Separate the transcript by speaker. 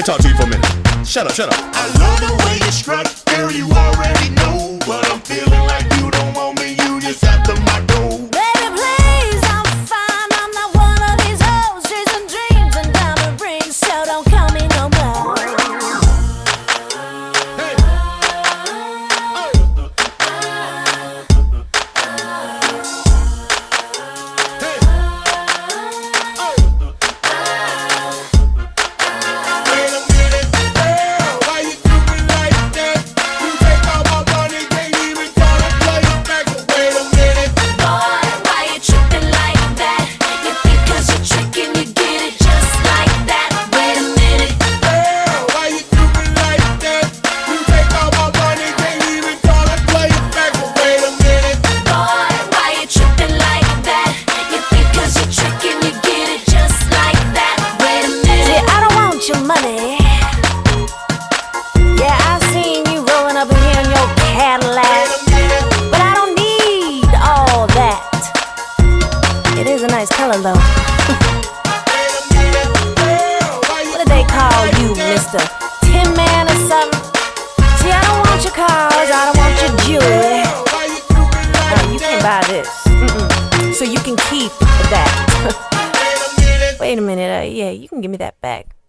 Speaker 1: me talk to you for a minute. Shut up, shut up.
Speaker 2: I love the way you strut, girl, you already know. But I'm feeling like you don't want me, you just after my dough.
Speaker 3: Baby, please, I'm fine. I'm not one of these hoes chasing dreams and diamond rings, so don't call me no more.
Speaker 2: Hey. Wait a minute, girl, why you do me like that? You take all my money, can't even try to play it back. Wait a minute,
Speaker 3: Boy, why you tripping like that? You think 'cause you're tricking, you get it just like that. Wait a minute.
Speaker 2: girl, why you do me like that? You take all my money, can't even try to play it back. Wait a minute,
Speaker 3: Boy, why you tripping like that? You think 'cause you're tricking, you get it just like that. Wait a minute. See, I don't want your money. Yeah, I seen you rolling up in here in your Cadillac,
Speaker 2: wait a minute,
Speaker 3: but I don't need all that. It is a nice color though.
Speaker 2: wait a minute, girl, why you
Speaker 3: What do they call you, Mr. Tin Man or something? See, I don't want your cars, I don't want your jewelry.
Speaker 2: girl, why you do me like
Speaker 3: You
Speaker 2: that?
Speaker 3: can't buy this. So you can keep that.
Speaker 2: Wait a minute.
Speaker 3: Wait a minute, yeah, you can give me that back.